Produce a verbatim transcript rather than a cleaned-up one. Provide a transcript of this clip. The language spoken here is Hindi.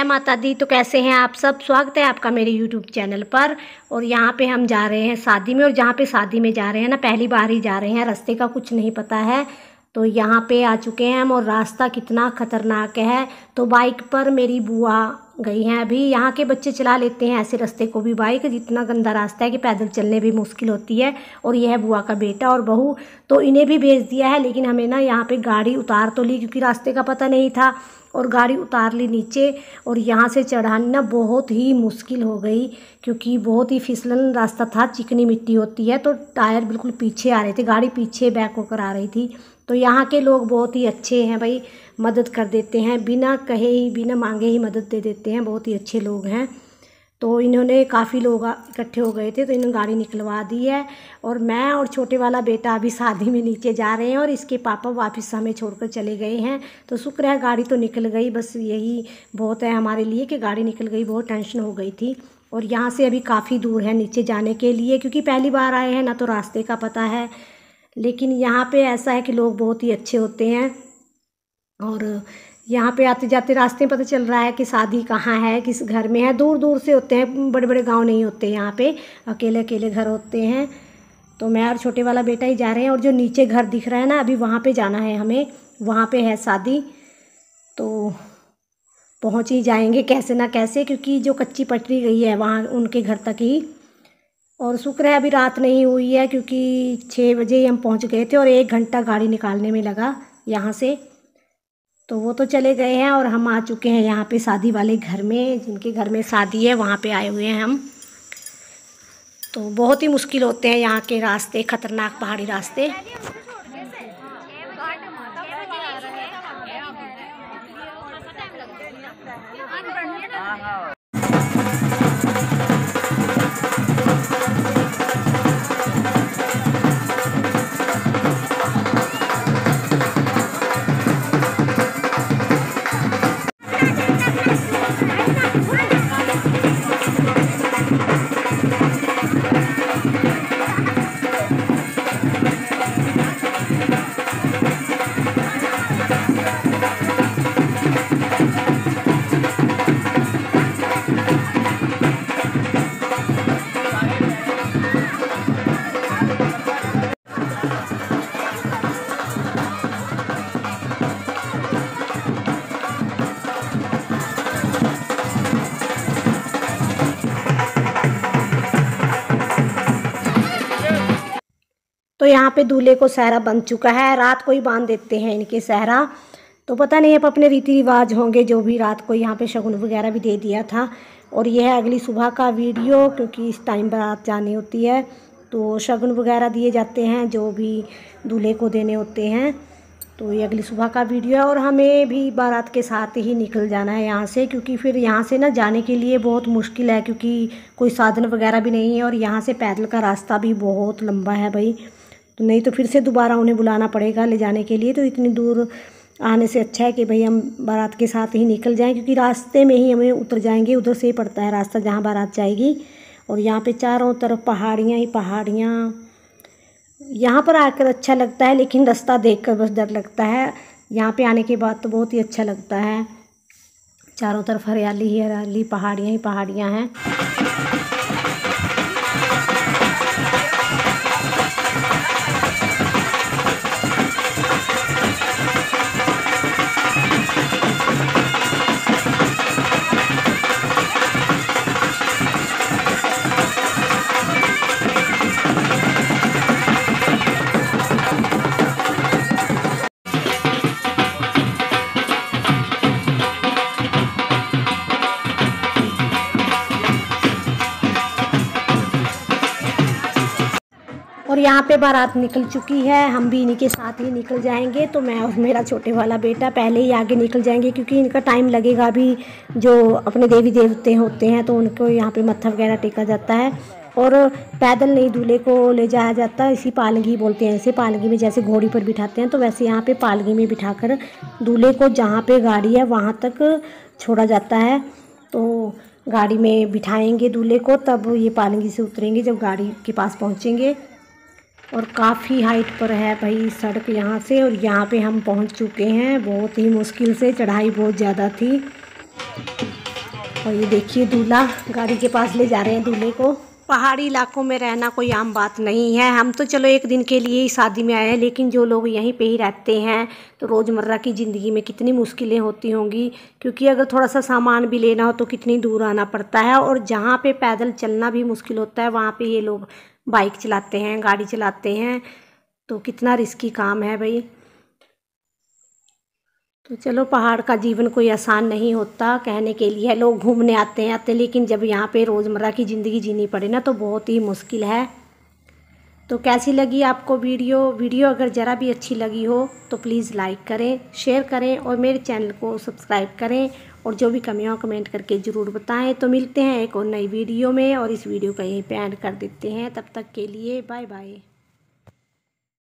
जय माता दी। तो कैसे हैं आप सब? स्वागत है आपका मेरे यूट्यूब चैनल पर। और यहाँ पे हम जा रहे हैं शादी में, और जहाँ पे शादी में जा रहे हैं ना, पहली बार ही जा रहे हैं, रास्ते का कुछ नहीं पता है। तो यहाँ पे आ चुके हैं हम, और रास्ता कितना ख़तरनाक है। तो बाइक पर मेरी बुआ गई हैं अभी। यहाँ के बच्चे चला लेते हैं ऐसे रास्ते को भी बाइक, जितना गंदा रास्ता है कि पैदल चलने भी मुश्किल होती है। और यह है बुआ का बेटा और बहू, तो इन्हें भी भेज दिया है। लेकिन हमें ना यहाँ पे गाड़ी उतार तो ली, क्योंकि रास्ते का पता नहीं था, और गाड़ी उतार ली नीचे। और यहाँ से चढ़ानी ना बहुत ही मुश्किल हो गई, क्योंकि बहुत ही फिसलन रास्ता था, चिकनी मिट्टी होती है। तो टायर बिल्कुल पीछे आ रहे थे, गाड़ी पीछे बैक होकर आ रही थी। तो यहाँ के लोग बहुत ही अच्छे हैं भाई, मदद कर देते हैं, बिना कहे ही बिना मांगे ही मदद दे देते हैं, बहुत ही अच्छे लोग हैं। तो इन्होंने काफ़ी लोग इकट्ठे हो गए थे, तो इन्होंने गाड़ी निकलवा दी है। और मैं और छोटे वाला बेटा अभी शादी में नीचे जा रहे हैं, और इसके पापा वापस हमें छोड़कर चले गए हैं। तो शुक्र है गाड़ी तो निकल गई, बस यही बहुत है हमारे लिए कि गाड़ी निकल गई, बहुत टेंशन हो गई थी। और यहाँ से अभी काफ़ी दूर है नीचे जाने के लिए, क्योंकि पहली बार आए हैं ना, तो रास्ते का पता है। लेकिन यहाँ पे ऐसा है कि लोग बहुत ही अच्छे होते हैं। और यहाँ पे आते जाते रास्ते में पता चल रहा है कि शादी कहाँ है, किस घर में है। दूर दूर से होते हैं, बड़े बड़े गांव नहीं होते, यहाँ पे अकेले अकेले घर होते हैं। तो मैं और छोटे वाला बेटा ही जा रहे हैं। और जो नीचे घर दिख रहा है ना, अभी वहाँ पे जाना है हमें, वहाँ पे है शादी। तो पहुँच ही जाएंगे कैसे ना कैसे, क्योंकि जो कच्ची पटरी गई है वहाँ उनके घर तक ही। और शुक्र है अभी रात नहीं हुई है, क्योंकि छः बजे ही हम पहुँच गए थे, और एक घंटा गाड़ी निकालने में लगा यहाँ से। तो वो तो चले गए हैं, और हम आ चुके हैं यहाँ पे शादी वाले घर में, जिनके घर में शादी है वहाँ पे आए हुए हैं हम। तो बहुत ही मुश्किल होते हैं यहाँ के रास्ते, ख़तरनाक पहाड़ी रास्ते। तो यहाँ पे दूल्हे को सहरा बन चुका है, रात को ही बांध देते हैं इनके सहरा। तो पता नहीं अब अपने रीति रिवाज होंगे, जो भी रात को यहाँ पे शगुन वगैरह भी दे दिया था। और यह है अगली सुबह का वीडियो, क्योंकि इस टाइम बारात जानी होती है, तो शगुन वगैरह दिए जाते हैं जो भी दूल्हे को देने होते हैं। तो ये अगली सुबह का वीडियो है। और हमें भी बारात के साथ ही निकल जाना है यहाँ से, क्योंकि फिर यहाँ से ना जाने के लिए बहुत मुश्किल है, क्योंकि कोई साधन वगैरह भी नहीं है। और यहाँ से पैदल का रास्ता भी बहुत लंबा है भाई, तो नहीं तो फिर से दोबारा उन्हें बुलाना पड़ेगा ले जाने के लिए। तो इतनी दूर आने से अच्छा है कि भाई हम बारात के साथ ही निकल जाएं, क्योंकि रास्ते में ही हमें उतर जाएंगे, उधर से ही पड़ता है रास्ता जहां बारात जाएगी। और यहाँ पे चारों तरफ पहाड़ियाँ ही पहाड़ियाँ। यहाँ पर आकर अच्छा लगता है, लेकिन रास्ता देखकर बस डर लगता है। यहाँ पे आने के बाद तो बहुत ही अच्छा लगता है, चारों तरफ हरियाली ही हरियाली, पहाड़ियाँ ही पहाड़ियाँ हैं। और यहाँ पे बारात निकल चुकी है, हम भी इन्हीं के साथ ही निकल जाएंगे। तो मैं और मेरा छोटे वाला बेटा पहले ही आगे निकल जाएंगे, क्योंकि इनका टाइम लगेगा अभी। जो अपने देवी देवते होते हैं तो उनको यहाँ पे मत्था वगैरह टेका जाता है। और पैदल नहीं दूल्हे को ले जाया जाता, इसी पालगी बोलते हैं इसे। पालगी में जैसे घोड़ी पर बिठाते हैं, तो वैसे यहाँ पे पालगी में बिठाकर दूल्हे को जहाँ पे गाड़ी है वहाँ तक छोड़ा जाता है। तो गाड़ी में बिठाएंगे दूल्हे को, तब ये पालगी से उतरेंगे जब गाड़ी के पास पहुँचेंगे। और काफ़ी हाइट पर है भाई सड़क यहाँ से, और यहाँ पे हम पहुँच चुके हैं। बहुत ही मुश्किल से, चढ़ाई बहुत ज़्यादा थी। और ये देखिए दूल्हा गाड़ी के पास ले जा रहे हैं दूल्हे को। पहाड़ी इलाकों में रहना कोई आम बात नहीं है। हम तो चलो एक दिन के लिए ही शादी में आए हैं, लेकिन जो लोग यहीं पे ही रहते हैं तो रोज़मर्रा की ज़िंदगी में कितनी मुश्किलें होती होंगी, क्योंकि अगर थोड़ा सा सामान भी लेना हो तो कितनी दूर आना पड़ता है। और जहाँ पे पैदल चलना भी मुश्किल होता है वहाँ पे ये लोग बाइक चलाते हैं, गाड़ी चलाते हैं, तो कितना रिस्की काम है भाई। तो चलो, पहाड़ का जीवन कोई आसान नहीं होता। कहने के लिए लोग घूमने आते हैं आते लेकिन जब यहाँ पे रोज़मर्रा की ज़िंदगी जीनी पड़े ना तो बहुत ही मुश्किल है। तो कैसी लगी आपको वीडियो वीडियो अगर ज़रा भी अच्छी लगी हो तो प्लीज़ लाइक करें, शेयर करें और मेरे चैनल को सब्सक्राइब करें। और जो भी कमियां कमेंट करके ज़रूर बताएं। तो मिलते हैं एक और नई वीडियो में, और इस वीडियो का यहीं पे एंड कर देते हैं। तब तक के लिए बाय बाय।